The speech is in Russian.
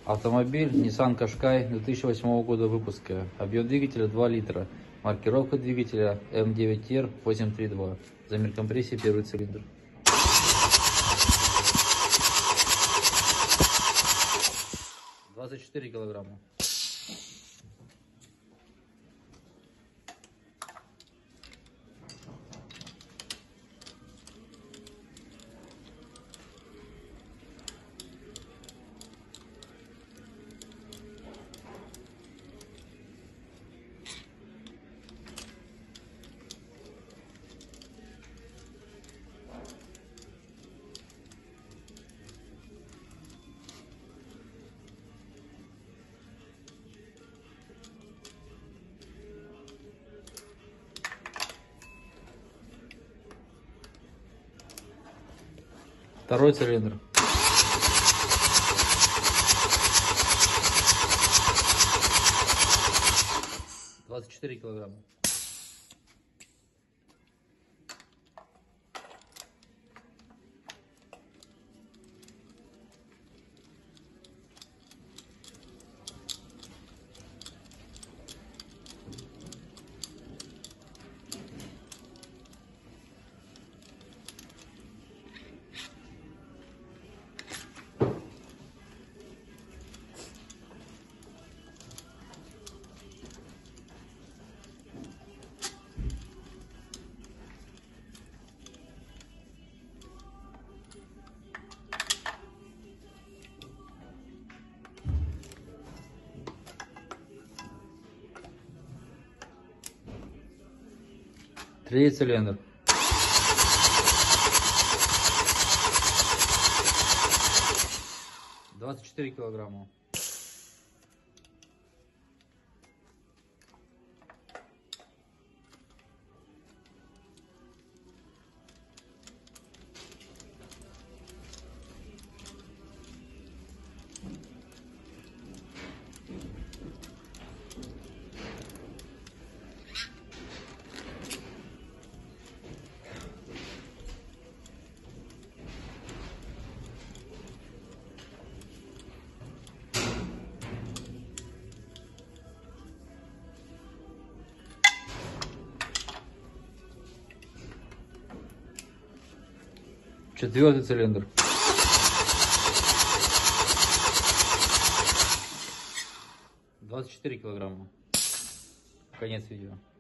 Автомобиль Nissan Qashqai 2008 года выпуска. Объем двигателя 2 литра. Маркировка двигателя M9R832. Замер компрессии первый цилиндр. «24 килограмма». Второй цилиндр. «24 килограмма». Третий цилиндр. «24 килограмма». Четвертый цилиндр. «24 килограмма». Конец видео.